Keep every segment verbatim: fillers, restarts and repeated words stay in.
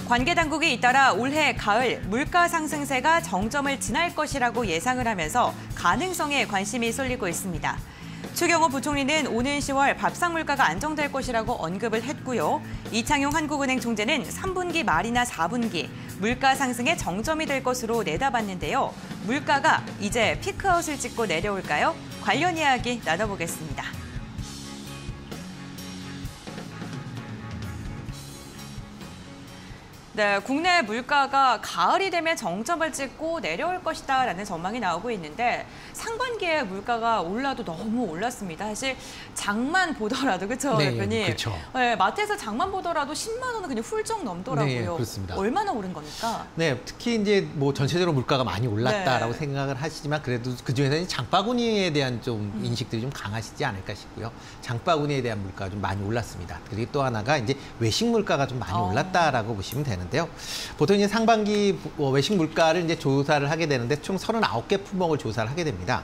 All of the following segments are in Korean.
관계 당국이 잇따라 올해 가을 물가 상승세가 정점을 지날 것이라고 예상을 하면서 가능성에 관심이 쏠리고 있습니다. 추경호 부총리는 오는 시월 밥상 물가가 안정될 것이라고 언급을 했고요. 이창용 한국은행 총재는 삼 분기 말이나 사 분기 물가 상승의 정점이 될 것으로 내다봤는데요. 물가가 이제 피크아웃을 찍고 내려올까요? 관련 이야기 나눠보겠습니다. 네, 국내 물가가 가을이 되면 정점을 찍고 내려올 것이다라는 전망이 나오고 있는데 상반기에 물가가 올라도 너무 올랐습니다. 사실 장만 보더라도 그렇죠, 네, 대표님? 그렇죠. 네, 마트에서 장만 보더라도 십만 원은 그냥 훌쩍 넘더라고요. 네, 그렇습니다. 얼마나 오른 겁니까? 네, 특히 이제 뭐 전체적으로 물가가 많이 올랐다라고 네. 생각을 하시지만 그래도 그 중에서는 장바구니에 대한 좀 음. 인식들이 좀 강하시지 않을까 싶고요. 장바구니에 대한 물가가 좀 많이 올랐습니다. 그리고 또 하나가 이제 외식 물가가 좀 많이 어. 올랐다라고 보시면 되는데요. 보통 이제 상반기 외식 물가를 이제 조사를 하게 되는데 총 서른아홉 개 품목을 조사를 하게 됩니다.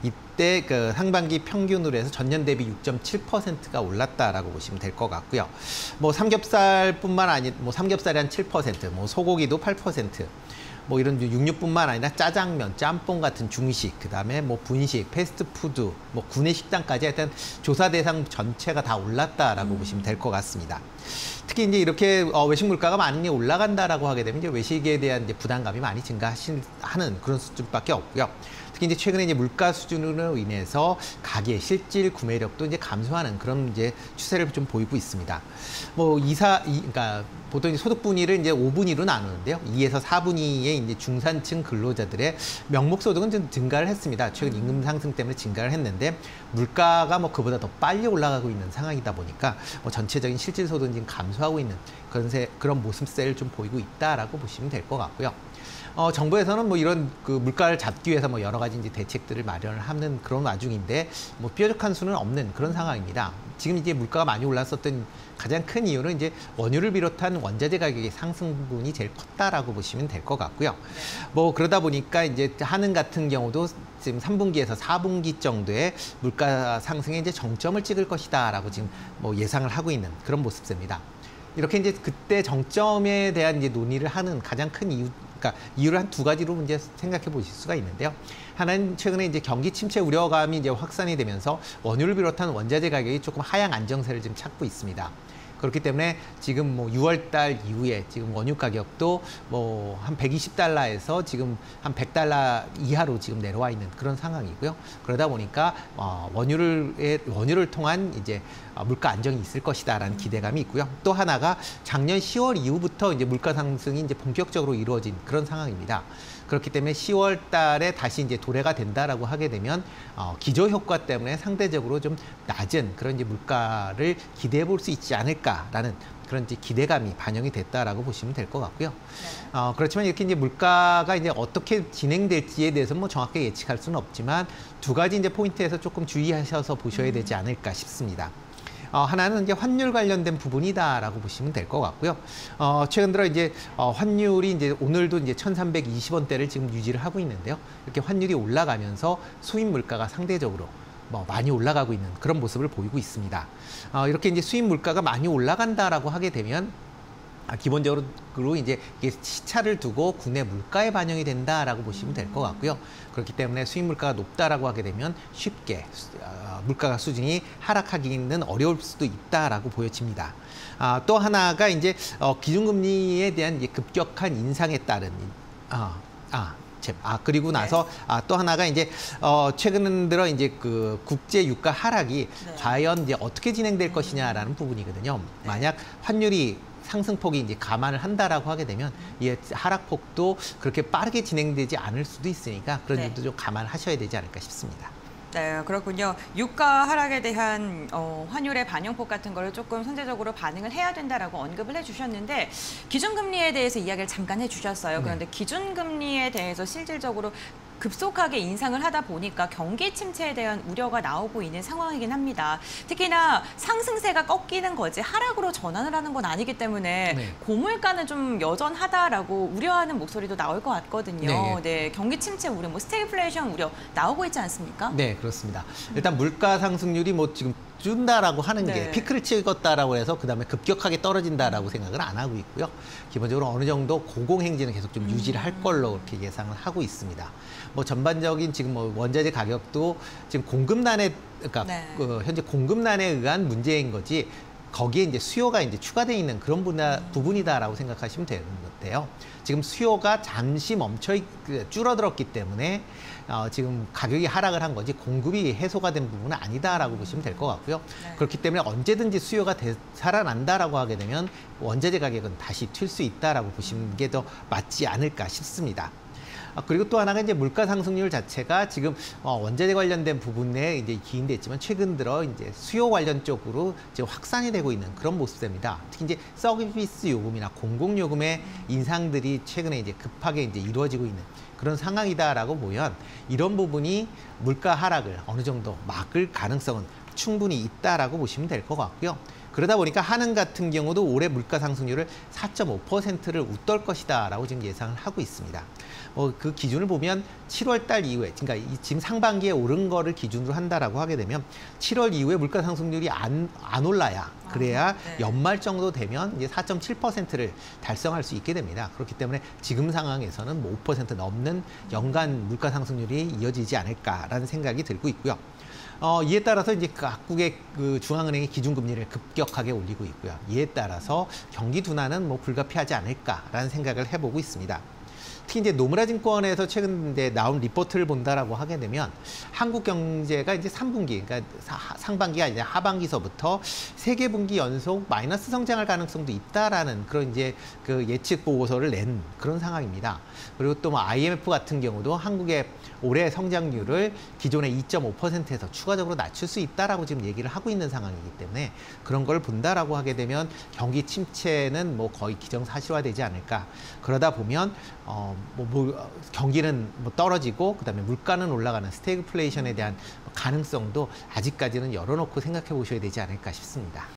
이때 그 상반기 평균으로 해서 전년 대비 육 점 칠 퍼센트가 올랐다라고 보시면 될 것 같고요. 뭐 삼겹살뿐만 아니 뭐 삼겹살이 한 칠 퍼센트, 뭐 소고기도 팔 퍼센트. 뭐 이런 육류뿐만 아니라 짜장면, 짬뽕 같은 중식, 그다음에 뭐 분식, 패스트푸드, 뭐 구내 식당까지 하여튼 조사 대상 전체가 다 올랐다라고 음. 보시면 될 것 같습니다. 특히 이제 이렇게 외식 물가가 많이 올라간다라고 하게 되면 이제 외식에 대한 이제 부담감이 많이 증가하는 그런 수준밖에 없고요. 특히 이제 최근에 이제 물가 수준으로 인해서 가계 실질 구매력도 이제 감소하는 그런 이제 추세를 좀 보이고 있습니다. 뭐 이사 이 그러니까 보통 이제 소득 분위를 이제 오 분위로 나누는데요. 이에서 사 분위의 이제 중산층 근로자들의 명목 소득은 좀 증가를 했습니다. 최근 임금 상승 때문에 증가를 했는데 물가가 뭐 그보다 더 빨리 올라가고 있는 상황이다 보니까 뭐 전체적인 실질 소득은 지금 감소하고 있는 그런 세, 그런 모습세를 좀 보이고 있다라고 보시면 될 것 같고요. 어, 정부에서는 뭐 이런 그 물가를 잡기 위해서 뭐 여러 가지 이제 대책들을 마련을 하는 그런 와중인데 뭐 뾰족한 수는 없는 그런 상황입니다. 지금 이제 물가가 많이 올랐었던 가장 큰 이유는 이제 원유를 비롯한 원자재 가격의 상승 부분이 제일 컸다라고 보시면 될 것 같고요. 뭐 그러다 보니까 이제 한은 같은 경우도 지금 삼 분기에서 사 분기 정도의 물가 상승에 이제 정점을 찍을 것이다라고 지금 뭐 예상을 하고 있는 그런 모습입니다. 이렇게 이제 그때 정점에 대한 이제 논의를 하는 가장 큰 이유, 그러니까 이유를 한 두 가지로 이제 생각해 보실 수가 있는데요. 하나는 최근에 이제 경기 침체 우려감이 이제 확산이 되면서 원유를 비롯한 원자재 가격이 조금 하향 안정세를 지금 찾고 있습니다. 그렇기 때문에 지금 뭐 유월 달 이후에 지금 원유 가격도 뭐 한 백이십 달러에서 지금 한 백 달러 이하로 지금 내려와 있는 그런 상황이고요. 그러다 보니까 어 원유를 원유를 통한 이제 물가 안정이 있을 것이다라는 기대감이 있고요. 또 하나가 작년 시월 이후부터 이제 물가 상승이 이제 본격적으로 이루어진 그런 상황입니다. 그렇기 때문에 시월 달에 다시 이제 도래가 된다라고 하게 되면 어, 기저 효과 때문에 상대적으로 좀 낮은 그런 이제 물가를 기대해 볼 수 있지 않을까라는 그런 이제 기대감이 반영이 됐다라고 보시면 될 것 같고요. 네. 어, 그렇지만 이렇게 이제 물가가 이제 어떻게 진행될지에 대해서 뭐 정확하게 예측할 수는 없지만 두 가지 이제 포인트에서 조금 주의하셔서 보셔야 되지 않을까 싶습니다. 어, 하나는 이제 환율 관련된 부분이다라고 보시면 될 것 같고요. 어, 최근 들어 이제 어, 환율이 이제 오늘도 이제 천삼백이십 원대를 지금 유지를 하고 있는데요. 이렇게 환율이 올라가면서 수입 물가가 상대적으로 뭐 많이 올라가고 있는 그런 모습을 보이고 있습니다. 어, 이렇게 이제 수입 물가가 많이 올라간다라고 하게 되면 아, 기본적으로 이제 이게 시차를 두고 국내 물가에 반영이 된다라고 보시면 될 것 같고요. 그렇기 때문에 수입 물가가 높다라고 하게 되면 쉽게 어, 물가 수준이 하락하기는 어려울 수도 있다라고 보여집니다. 아, 또 하나가 이제 어, 기준금리에 대한 이제 급격한 인상에 따른 아, 아. 아 그리고 나서 네. 아, 또 하나가 이제 어, 최근 들어 이제 그 국제 유가 하락이 네. 과연 이제 어떻게 진행될 것이냐라는 부분이거든요. 네. 만약 환율이 상승폭이 이제 감안을 한다라고 하게 되면 이 하락폭도 그렇게 빠르게 진행되지 않을 수도 있으니까 그런 점도 네. 좀 감안하셔야 되지 않을까 싶습니다. 네, 그렇군요. 유가 하락에 대한 어, 환율의 반영폭 같은 거를 조금 선제적으로 반응을 해야 된다라고 언급을 해주셨는데 기준금리에 대해서 이야기를 잠깐 해주셨어요. 네. 그런데 기준금리에 대해서 실질적으로 급속하게 인상을 하다 보니까 경기 침체에 대한 우려가 나오고 있는 상황이긴 합니다. 특히나 상승세가 꺾이는 거지 하락으로 전환을 하는 건 아니기 때문에 네. 고물가는 좀 여전하다라고 우려하는 목소리도 나올 것 같거든요. 네, 네 경기 침체 우려, 뭐 스태그플레이션 우려 나오고 있지 않습니까? 네, 그렇습니다. 일단 물가 상승률이 뭐 지금 준다라고 하는 게 네. 피크를 찍었다라고 해서 그다음에 급격하게 떨어진다라고 생각을 안 하고 있고요. 기본적으로 어느 정도 고공행진은 계속 좀 유지를 할 걸로 그렇게 예상을 하고 있습니다. 뭐 전반적인 지금 뭐 원자재 가격도 지금 공급난에 그러니까 네. 그 현재 공급난에 의한 문제인 거지 거기에 이제 수요가 이제 추가되어 있는 그런 분야, 부분이다라고 생각하시면 되는데요. 지금 수요가 잠시 멈춰 있, 그 줄어들었기 때문에 어, 지금 가격이 하락을 한 거지 공급이 해소가 된 부분은 아니다라고 보시면 될 것 같고요. 네. 그렇기 때문에 언제든지 수요가 되, 살아난다라고 하게 되면 원자재 가격은 다시 튈 수 있다라고 보시는 게 더 맞지 않을까 싶습니다. 아, 그리고 또 하나가 이제 물가 상승률 자체가 지금 어, 원자재 관련된 부분에 이제 기인돼 있지만 최근 들어 이제 수요 관련 쪽으로 이제 확산이 되고 있는 그런 모습입니다. 특히 이제 서비스 요금이나 공공 요금의 인상들이 최근에 이제 급하게 이제 이루어지고 있는 그런 상황이다라고 보면 이런 부분이 물가 하락을 어느 정도 막을 가능성은 충분히 있다라고 보시면 될 것 같고요. 그러다 보니까 한은 같은 경우도 올해 물가 상승률을 사 점 오 퍼센트를 웃돌 것이다라고 지금 예상을 하고 있습니다. 어, 그 기준을 보면 칠월 달 이후에, 그러니까 이 지금 상반기에 오른 거를 기준으로 한다라고 하게 되면 칠월 이후에 물가 상승률이 안, 안 올라야 그래야 아, 네. 연말 정도 되면 이제 사 점 칠 퍼센트를 달성할 수 있게 됩니다. 그렇기 때문에 지금 상황에서는 뭐 오 퍼센트 넘는 연간 물가 상승률이 이어지지 않을까라는 생각이 들고 있고요. 어, 이에 따라서 이제 각국의 그 중앙은행이 기준금리를 급격하게 올리고 있고요. 이에 따라서 경기 둔화는 뭐 불가피하지 않을까라는 생각을 해보고 있습니다. 특히 이제 노무라증권에서 최근 이제 나온 리포트를 본다라고 하게 되면 한국 경제가 이제 삼 분기, 그러니까 상반기가 이제 하반기서부터 세 개 분기 연속 마이너스 성장할 가능성도 있다라는 그런 이제 그 예측 보고서를 낸 그런 상황입니다. 그리고 또 뭐 아이엠에프 같은 경우도 한국의 올해 성장률을 기존의 이 점 오 퍼센트에서 추가적으로 낮출 수 있다라고 지금 얘기를 하고 있는 상황이기 때문에 그런 걸 본다라고 하게 되면 경기 침체는 뭐 거의 기정사실화되지 않을까. 그러다 보면 어, 뭐, 뭐 경기는 뭐 떨어지고 그다음에 물가는 올라가는 스태그플레이션에 대한 가능성도 아직까지는 열어놓고 생각해 보셔야 되지 않을까 싶습니다.